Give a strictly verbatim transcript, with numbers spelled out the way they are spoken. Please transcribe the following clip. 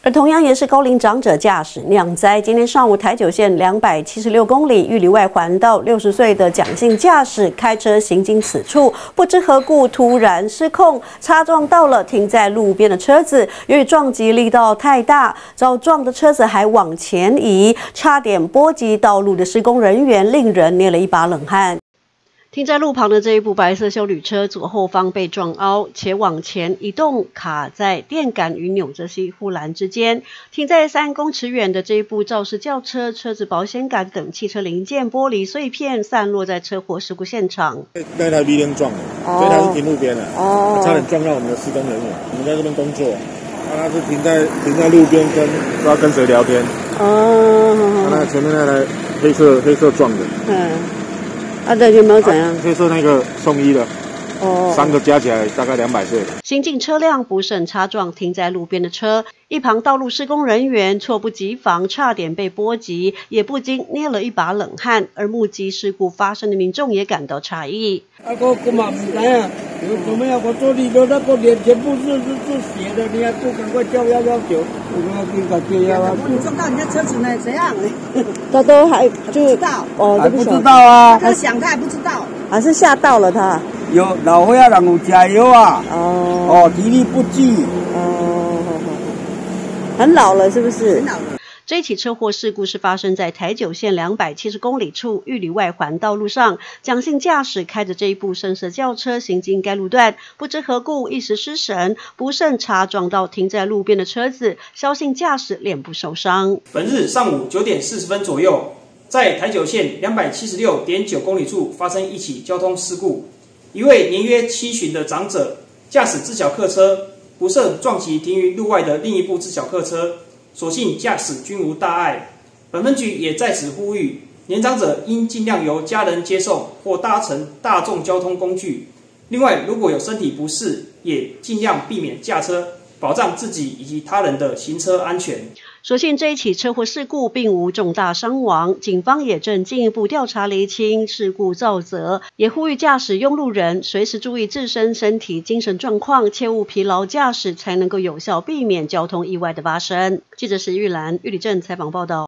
而同样也是高龄长者驾驶酿灾，今天上午台九线两百七十六公里玉里外环道，六十岁的蒋姓驾驶开车行经此处，不知何故突然失控，擦撞到了停在路边的车子。由于撞击力道太大，遭撞的车子还往前移，差点波及道路的施工人员，令人捏了一把冷汗。 停在路旁的这一部白色休旅车左后方被撞凹，且往前移动，卡在电杆与纽泽西护栏之间。停在三公尺远的这一部肇事轿车，车子保险杆等汽车零件玻璃碎片散落在车祸事故现场。 那台 V 零撞的，所以它是停路边的，哦，差点撞到我们的施工人员。我们在这边工作，啊，他是停在停在路边跟不知道跟谁聊天。哦，那前面那台黑色黑色撞的。嗯。 啊，对，有没有怎样？ 黑色那个送医了，哦，三个加起来大概两百岁。 行进车辆不慎擦撞停在路边的车，一旁道路施工人员猝不及防，差点被波及，也不禁捏了一把冷汗。而目击事故发生的民众也感到诧异。 啊，我我嘛不知啊，有怎么样？我坐里头那个脸全部是是是血的，你还不赶快叫幺幺九？我们要给他接幺幺九。 你撞到你的车子呢？怎样？ 他都还就不知道哦， 还不知道啊。 他想他还不知道， 还是吓到了他。 有老岁仔人有加油啊。哦。哦，体力不济。 哦，很老了是不是？ 很老了。 这起车祸事故是发生在台九线两百七十公里处玉里外环道路上，蒋姓驾驶开着这一部深色轿车行经该路段，不知何故一时失神，不慎擦撞到停在路边的车子，萧姓驾驶脸部受伤。 本日上午九点四十分左右，在台九线两百七十六点九公里处发生一起交通事故，一位年约七旬的长者驾驶自小客车，不慎撞击停于路外的另一部自小客车。 所幸驾驶均无大碍，本分局也在此呼吁，年长者应尽量由家人接送或搭乘大众交通工具。另外，如果有身体不适，也尽量避免驾车，保障自己以及他人的行车安全。 所幸这一起车祸事故并无重大伤亡，警方也正进一步调查厘清事故肇责，也呼吁驾驶拥路人随时注意自身身体精神状况，切勿疲劳驾驶，才能够有效避免交通意外的发生。记者石玉兰、玉里镇采访报道。